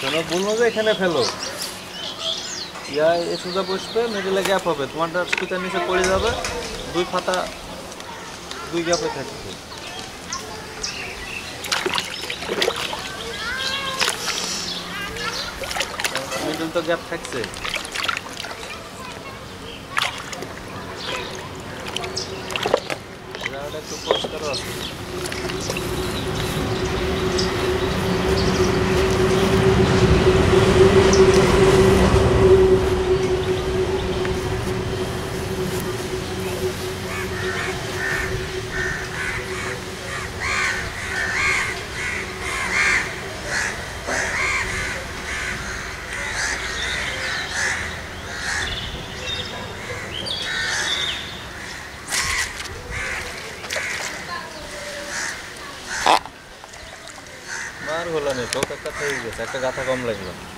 শোনো, বলবো যে এখানে ফেলো, ইয়া এ সোজা বসবে, মিডিলে গ্যাপ হবে, তোমারটা সুতার নিচে পড়ে যাবে, দুই ফাতা দুই গ্যাপে থাকবে। মিডল তো গ্যাপ থাকছে। জায়গাটা একটু পরিষ্কারও আছে। মার হলো না, চোখ একটা থেকে গেছে, একটা গাথা কম লাগলো।